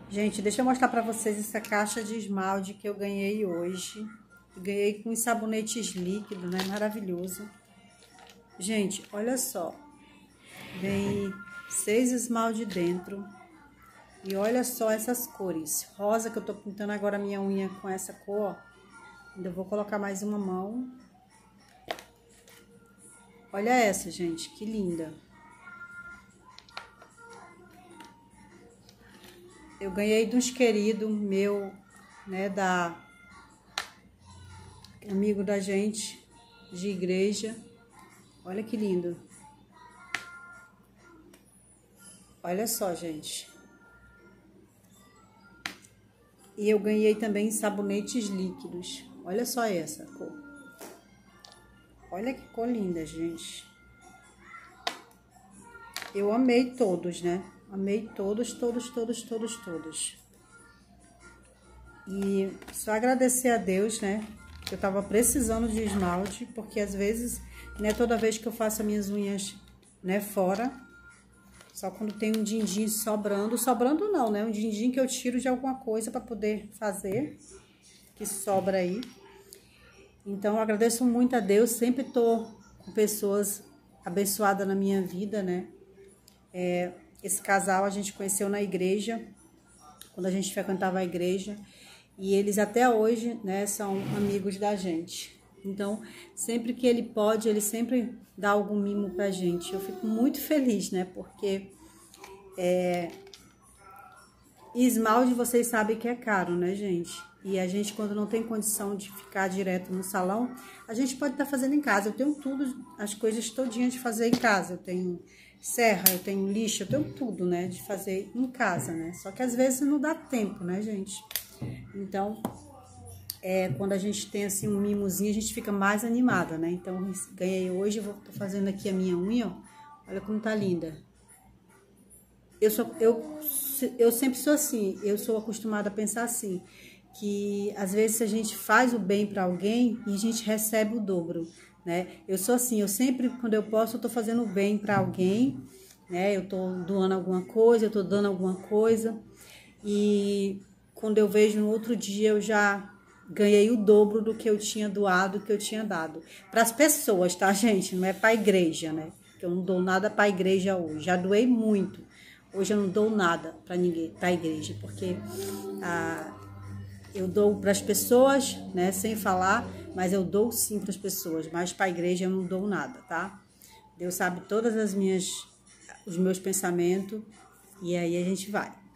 Gente, deixa eu mostrar pra vocês essa caixa de esmalte que eu ganhei hoje. Ganhei com sabonetes líquidos, né? Maravilhoso. Gente, olha só. Vem 6 esmaltes dentro. E olha só essas cores. Rosa, que eu tô pintando agora a minha unha com essa cor, ó. Ainda vou colocar mais uma mão. Olha essa, gente, que linda. Eu ganhei de uns queridos meu, né, amigo da gente, de igreja. Olha que lindo. Olha só, gente. E eu ganhei também sabonetes líquidos. Olha só essa cor. Olha que cor linda, gente. Eu amei todos, né? Amei todos. E só agradecer a Deus, né? Que eu tava precisando de esmalte, porque às vezes, né, toda vez que eu faço as minhas unhas, né, fora, só quando tem um din-din sobrando não, né? Um din-din que eu tiro de alguma coisa para poder fazer, que sobra aí. Então, eu agradeço muito a Deus, sempre tô com pessoas abençoadas na minha vida, né? Esse casal a gente conheceu na igreja, quando a gente frequentava a igreja, e eles até hoje, né, são amigos da gente. Então, sempre que ele pode, ele sempre dá algum mimo pra gente. Eu fico muito feliz, né, porque esmalte vocês sabem que é caro, né, gente? E a gente, quando não tem condição de ficar direto no salão, a gente pode estar fazendo em casa. Eu tenho tudo, as coisas todinhas de fazer em casa. Eu tenho serra, eu tenho lixa, eu tenho tudo, né, de fazer em casa, né? Só que às vezes não dá tempo, né, gente? Então, quando a gente tem assim um mimozinho, a gente fica mais animada, né? Então, ganhei hoje, tô fazendo aqui a minha unha, ó. Olha como tá linda. Eu sempre sou assim, eu sou acostumada a pensar assim, que às vezes a gente faz o bem para alguém e a gente recebe o dobro, né? Eu sou assim, eu sempre, quando eu posso, eu tô fazendo o bem para alguém, né? Eu tô doando alguma coisa, eu tô dando alguma coisa, e quando eu vejo no outro dia eu já ganhei o dobro do que eu tinha doado, que eu tinha dado. Para as pessoas, tá, gente? Não é para a igreja, né? Que eu não dou nada para a igreja hoje. Já doei muito. Hoje eu não dou nada para ninguém, para a igreja, porque eu dou para as pessoas, né, sem falar, mas eu dou sim para as pessoas, mas para a igreja eu não dou nada, tá? Deus sabe todas os meus pensamentos, e aí a gente vai.